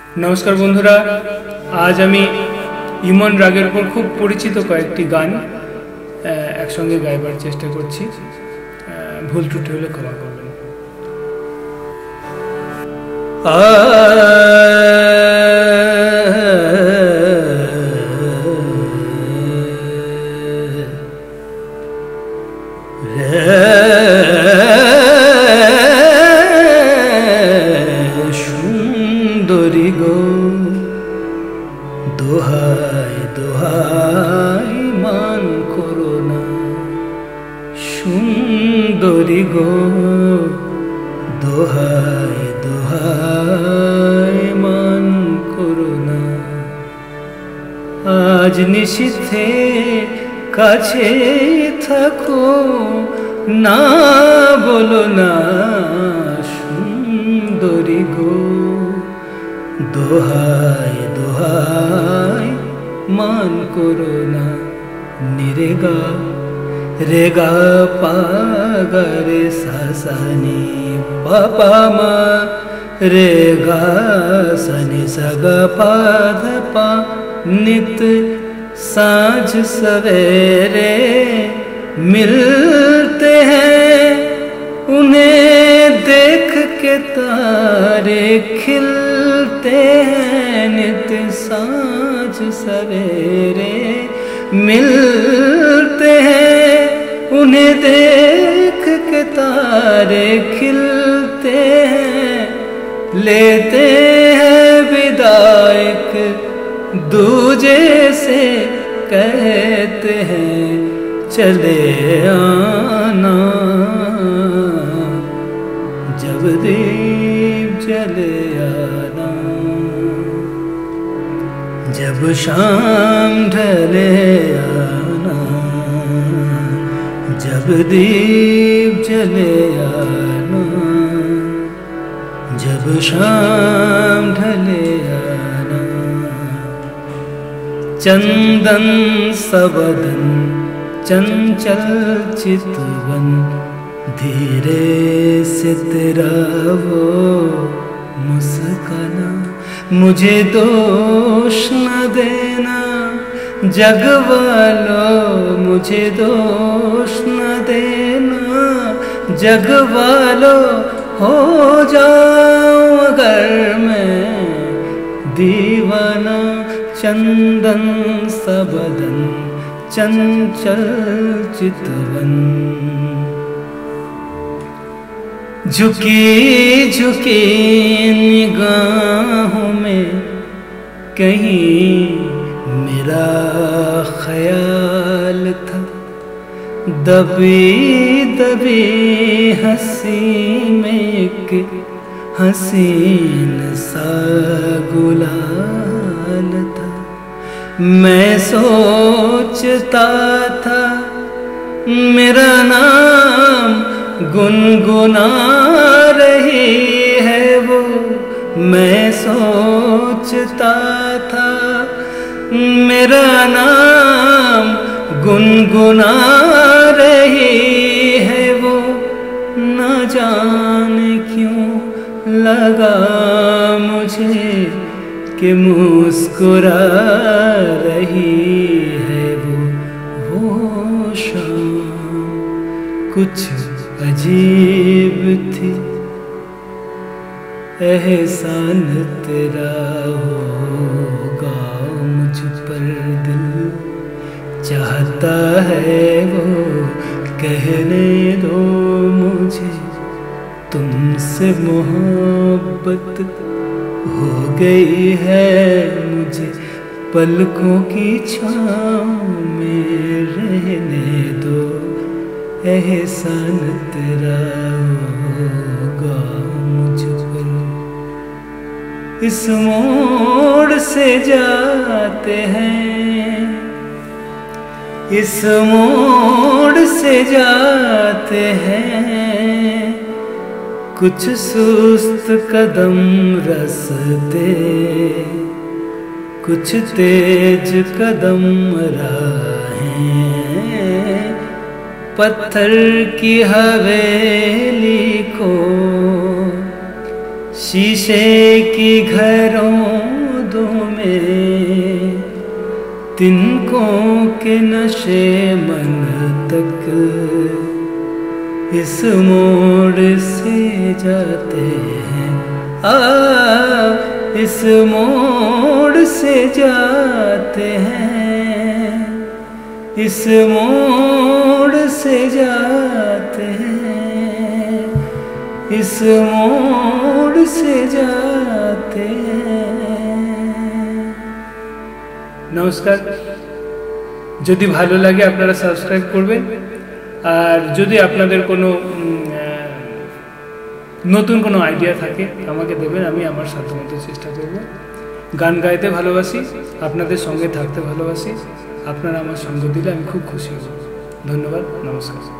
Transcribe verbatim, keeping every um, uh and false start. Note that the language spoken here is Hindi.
नमस्कार बंधुरा, आज आमी इमन रागेर पर खूब परिचित कयेकटी गान एकसंगे गाइबार चेष्टा करछि। भूल त्रुटि हले क्षमा करबेन। सुंदरी गो दोहाई दोहाई मान करो ना, सुंदरी गो दोहाई दोहाई मान करो ना। आज निशीथे काछे थाको ना बोलो ना, सुंदरी गो दोहाई दोहाई मान करो ना। निरेगा रेगा पागा रे सा सा नी पापा मा रेगा सनी सगा पा ध पा। नित साँझ सवेरे मिलते हैं, उन्हें देख के तारे खिलते हैं। नित साँझ सवेरे मिलते हैं, उन्हें देख के तारे खिलते हैं। लेते हैं विदायक दूजे से, कहते हैं चले आना। जब दीप जले आना, जब शाम ढले आना। जब दीप जले आना, जब शाम ढले आना। चंदन सबदन चंचल चितवन, धीरे से तेरा वो मुस्काना। मुझे दोष न देना जग वालों, मुझे दोष न देना जग वालों। हो जाऊं अगर मैं दीवाना। चंदन सबदन चंचल चितवन, झुकी झुकी निगाहों में कहीं मेरा ख्याल था। दबी दबी हंसी में एक हसीन सा गुलाल था। मैं सोचता था मेरा नाम गुनगुना रही है वो। मैं सोचता था मेरा नाम गुनगुना रही है वो। न जाने क्यों लगा मुझे कि मुस्कुरा रही है वो। वो शाम कुछ अजीब थी, एहसान तेरा होगा मुझ पर दिल चाहता है वो। कहने दो मुझे तुमसे मोहब्बत हो गई है मुझे। पलकों की छाँव में रहने दो, एहसान तेरा होगा मुझ पर। इस मोड़ से जाते हैं, इस मोड़ से जाते हैं, कुछ सुस्त कदम रसते, कुछ तेज कदम राहें। पत्थर की हवेली को शीशे की घरों में तिनकों के नशे मन तक इस मोड़ से जाते हैं, आ इस मोड़ से जाते हैं, इस मोड़ से जाते हैं, इस मोड़ से जाते हैं। নমস্কার, যদি ভালো লাগে আপনারা সাবস্ক্রাইব করবেন, আর যদি আপনাদের কোনো নতুন কোনো আইডিয়া থাকে আমাকে দেবেন, আমি আমার সাধ্যমতো চেষ্টা করব। গান গাইতে ভালোবাসি, আপনাদের সঙ্গে থাকতে ভালোবাসি, আপনারা আমার সঙ্গ দিলে আমি খুব খুশি হব। ধন্যবাদ, নমস্কার।